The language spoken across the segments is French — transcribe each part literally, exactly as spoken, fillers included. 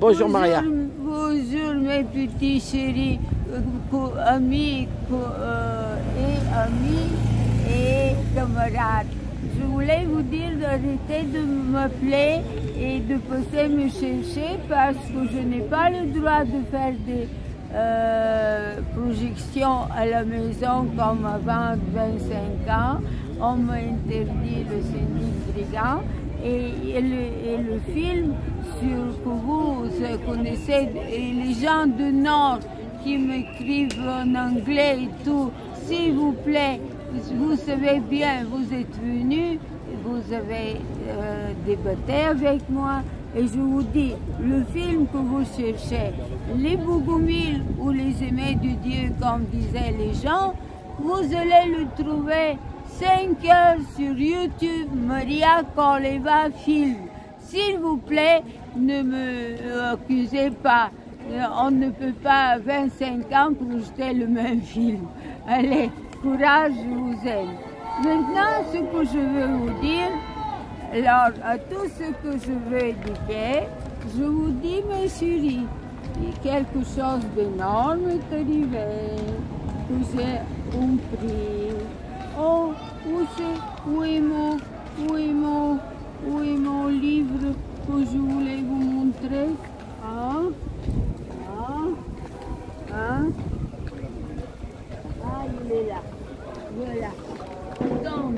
Bonjour Maria. Bonjour mes petits chéris, amis euh, et amis et camarades. Je voulais vous dire d'arrêter de m'appeler et de passer me chercher parce que je n'ai pas le droit de faire des euh, projections à la maison comme avant vingt-cinq ans. On m'a interdit le syndic brigand et, et, le, et le film sur, que vous connaissez, et les gens du Nord qui m'écrivent en anglais et tout, s'il vous plaît, vous savez bien, vous êtes venus, vous avez euh, débattu avec moi, et je vous dis, le film que vous cherchez, les Bougoumils ou les aimés du Dieu, comme disaient les gens, vous allez le trouver cinq heures sur YouTube, Maria Koleva Film. S'il vous plaît, ne me accusez pas. On ne peut pas à vingt-cinq ans projeter le même film. Allez, courage, je vous aime. Maintenant, ce que je veux vous dire, alors à tout ce que je veux dire, je vous dis, mes chéris, quelque chose d'énorme est arrivé, que j'ai compris. Oh, où c'est, où est mon, où est mon, où est mon livre que je voulais vous montrer? Hein? Hein? Hein? Ah, il est là. Voilà. Donc,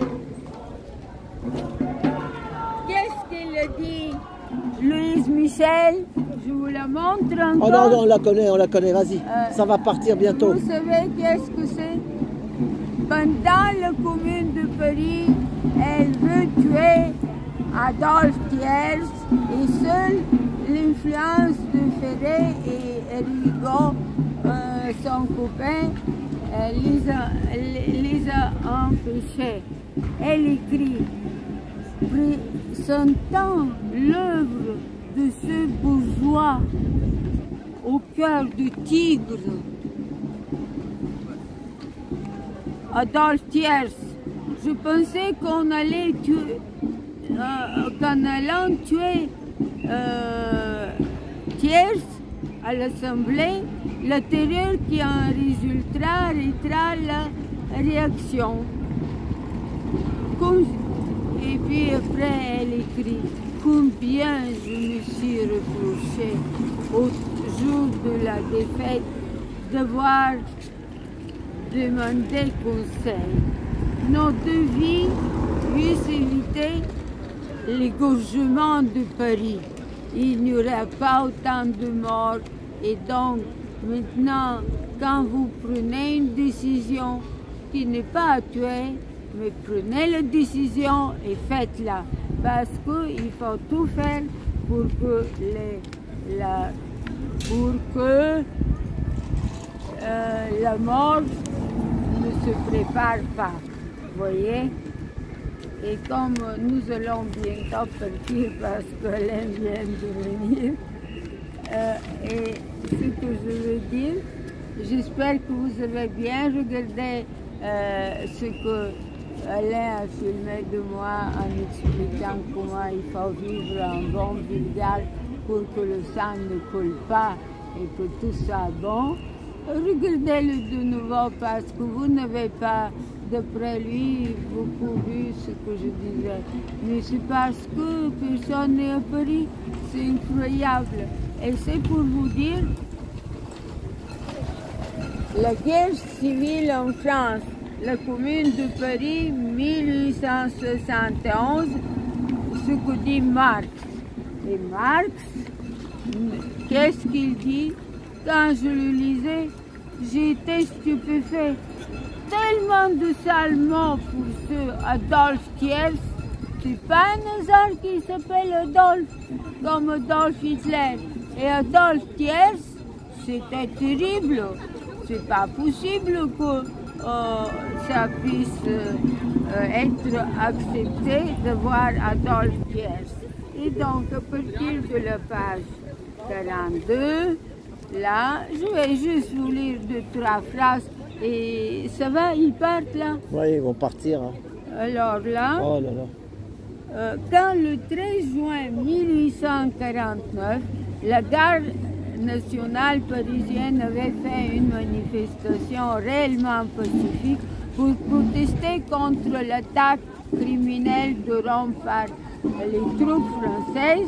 qu'est-ce qu'il a dit, Louise Michel? Je vous la montre encore. Oh non, non, on la connaît, on la connaît, vas-y. Euh, Ça va partir bientôt. Vous savez qu'est-ce que c'est? Pendant la Commune de Paris, elle veut tuer Adolphe Thiers et seule l'influence de Ferré et Rigaud, euh, son copain, euh, les, a, les a empêchés. Elle écrit, présentant l'œuvre de ce bourgeois au cœur du tigre, Adolphe Thiers. Je pensais qu'on allait tuer, euh, qu'en allant tuer euh, Thiers à l'Assemblée, la terreur qui en résultera arrêtera la réaction. Comme, et puis après elle écrit, combien je me suis reproché au jour de la défaite d'avoir demandé conseil. Nos deux vies puissent éviter l'égorgement de Paris. Il n'y aura pas autant de morts et donc maintenant quand vous prenez une décision qui n'est pas à tuer, mais prenez la décision et faites-la parce qu'il faut tout faire pour que, les, la, pour que euh, la mort ne se prépare pas, vous voyez. Et comme nous allons bientôt partir parce qu'Alain vient de venir, euh, et ce que je veux dire, j'espère que vous avez bien regardé euh, ce que Alain a filmé de moi en expliquant comment il faut vivre un bon vulgaire pour que le sang ne coule pas et que tout soit bon. Regardez-le de nouveau parce que vous n'avez pas, d'après lui, beaucoup vu ce que je disais. Mais c'est parce que personne n'est à Paris. C'est incroyable. Et c'est pour vous dire, la guerre civile en France, la Commune de Paris, mille huit cent soixante et onze, ce que dit Marx. Et Marx, qu'est-ce qu'il dit? Quand je le lisais, j'étais stupéfait. Tellement de salmons pour ce Adolphe Thiers. C'est pas un hasard qui s'appelle Adolphe, comme Adolf Hitler. Et Adolphe Thiers, c'était terrible. C'est pas possible que euh, ça puisse euh, être accepté de voir Adolphe Thiers. Et donc, à partir de la page quarante-deux, là, je vais juste vous lire deux, trois phrases et ça va, ils partent là? Oui, ils vont partir. Hein. Alors là, oh là, là. Euh, quand le treize juin mille huit cent quarante-neuf, la garde nationale parisienne avait fait une manifestation réellement pacifique pour protester contre l'attaque criminelle de Rome par les troupes françaises.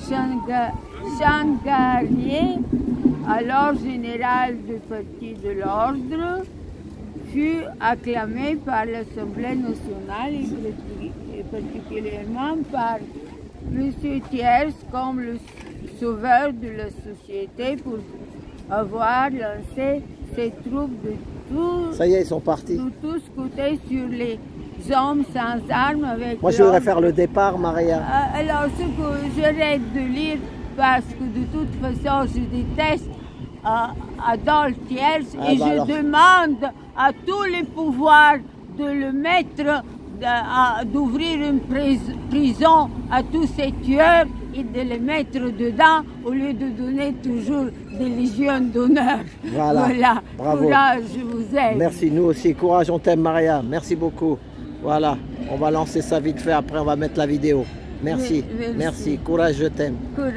Changarnier, alors général du Parti de l'Ordre, fut acclamé par l'Assemblée nationale et particulièrement par M. Thiers comme le sauveur de la société pour avoir lancé ses troupes de tous, Ça y est, ils sont partis. de tous côtés sur les hommes sans armes avec Moi, je voudrais faire le départ, Maria. Alors, ce que j'arrête de lire parce que de toute façon, je déteste euh, Adolphe Thiers Ah, et bah je alors. demande à tous les pouvoirs de le mettre, d'ouvrir une pris prison à tous ces tueurs et de les mettre dedans au lieu de donner toujours des légions d'honneur. Voilà. Voilà. Bravo. Courage, je vous aime. Merci, nous aussi. Courage, on t'aime, Maria. Merci beaucoup. Voilà, on va lancer ça vite fait, après on va mettre la vidéo. Merci, Merci. merci. Courage, je t'aime. Courage.